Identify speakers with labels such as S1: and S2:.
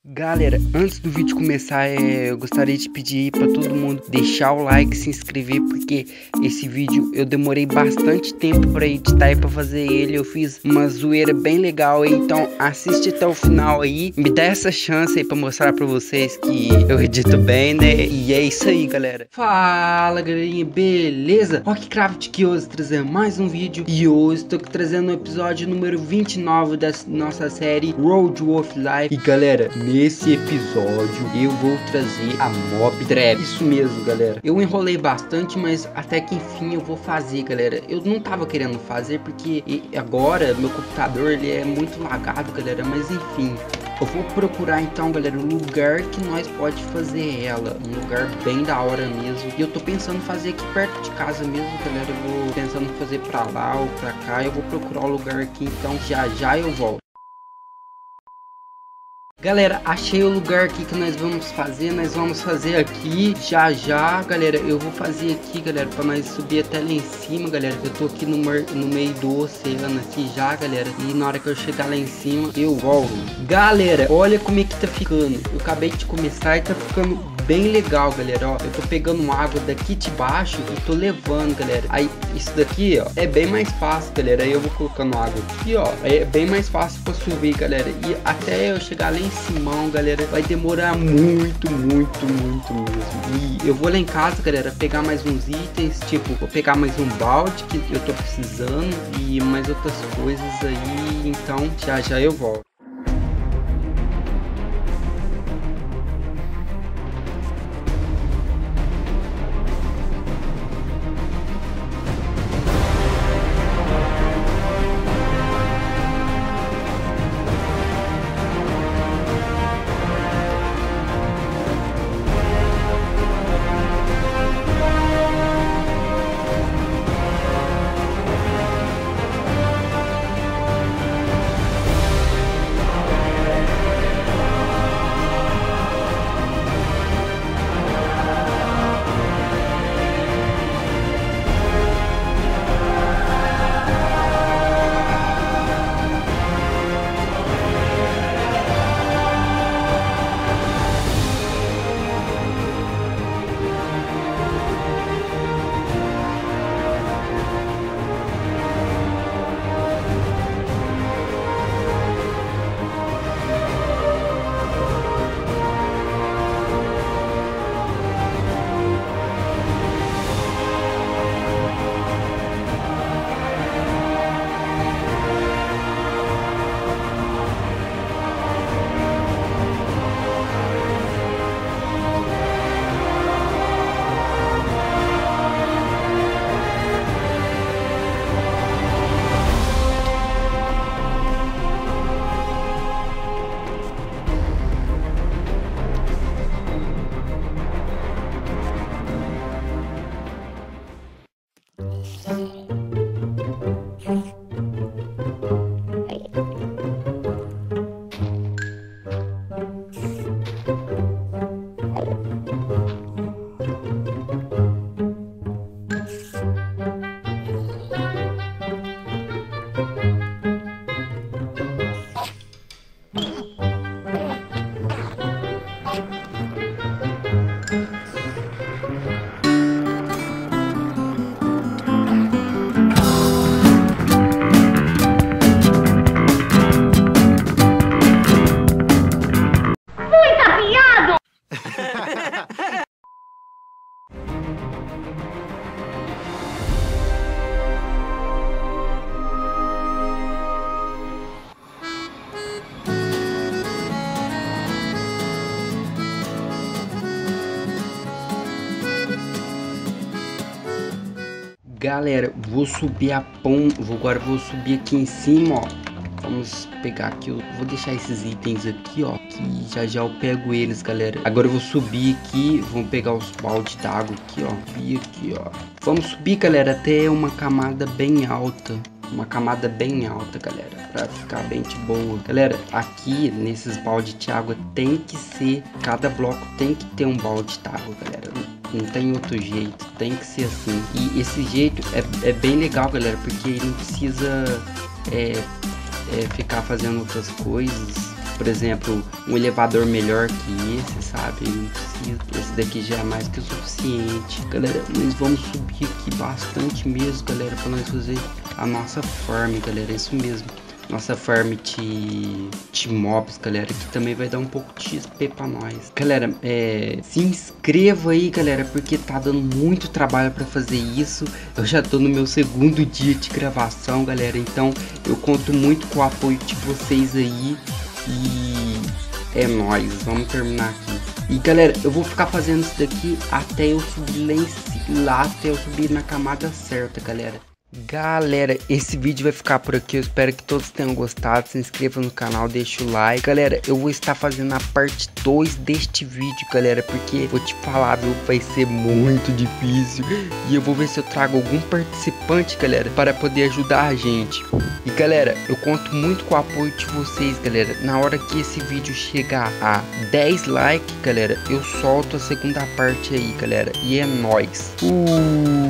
S1: Galera, antes do vídeo começar, eu gostaria de pedir para todo mundo deixar o like, se inscrever, porque esse vídeo eu demorei bastante tempo para editar e para fazer ele. Eu fiz uma zoeira bem legal, então assiste até o final aí, me dá essa chance aí para mostrar para vocês que eu edito bem, né? E é isso aí, galera. Fala, galerinha, beleza? Rockcraft aqui hoje trazendo mais um vídeo e hoje estou trazendo o episódio número 29 da nossa série Road Wolf Life. E galera, nesse episódio eu vou trazer a Mob Trap. Isso mesmo, galera. Eu enrolei bastante, mas até que enfim eu vou fazer, galera. Eu não tava querendo fazer porque agora meu computador ele é muito lagado, galera. Mas enfim, eu vou procurar então, galera, um lugar que nós pode fazer ela. Um lugar bem da hora mesmo. E eu tô pensando em fazer aqui perto de casa mesmo, galera. Eu vou pensando em fazer pra lá ou pra cá. Eu vou procurar o lugar aqui, então já eu volto. Galera, achei o lugar aqui que nós vamos fazer aqui já, galera. Eu vou fazer aqui, galera, pra nós subir até lá em cima, galera. Eu tô aqui no meio do oceano aqui já, galera. E na hora que eu chegar lá em cima, eu volto. Galera, olha como é que tá ficando. Eu acabei de começar e tá ficando bem legal, galera, ó. Eu tô pegando água daqui de baixo e tô levando, galera. Aí, isso daqui, ó, é bem mais fácil, galera. Aí eu vou colocando água aqui, ó. Aí é bem mais fácil pra subir, galera. E até eu chegar lá em cima, galera, vai demorar muito mesmo. E eu vou lá em casa, galera, pegar mais uns itens, tipo, vou pegar mais um balde que eu tô precisando e mais outras coisas aí. Então, já eu volto. Galera, vou subir a ponte. Agora vou subir aqui em cima, ó. Vamos pegar aqui, eu vou deixar esses itens aqui, ó, que já eu pego eles, galera. Agora eu vou subir aqui, vamos pegar os baldes d'água aqui, ó. Subir aqui, ó. Vamos subir, galera, até uma camada bem alta. Uma camada bem alta, galera, pra ficar bem de boa. Galera, aqui nesses baldes de água tem que ser, cada bloco tem que ter um balde de água, galera. Não tem outro jeito, tem que ser assim. E esse jeito é bem legal, galera, porque não precisa ficar fazendo outras coisas. por exemplo, um elevador melhor que esse, sabe? Eu não preciso, esse daqui já é mais que o suficiente. Galera, nós vamos subir aqui bastante mesmo, galera, para nós fazer a nossa farm, galera, é isso mesmo. Nossa farm de mobs, galera, que também vai dar um pouco de XP pra nós. Galera, se inscreva aí, galera, porque tá dando muito trabalho pra fazer isso. Eu já tô no meu segundo dia de gravação, galera, então eu conto muito com o apoio de vocês aí. E é nóis, vamos terminar aqui. E galera, eu vou ficar fazendo isso daqui até eu subir lá, até eu subir na camada certa, galera. Galera, esse vídeo vai ficar por aqui, eu espero que todos tenham gostado, se inscreva no canal, deixa o like. Galera, eu vou estar fazendo a parte 2 deste vídeo, galera, porque vou te falar, viu, vai ser muito difícil. E eu vou ver se eu trago algum participante, galera, para poder ajudar a gente. E galera, eu conto muito com o apoio de vocês, galera. Na hora que esse vídeo chegar a 10 likes, galera, eu solto a segunda parte aí, galera. E é nóis.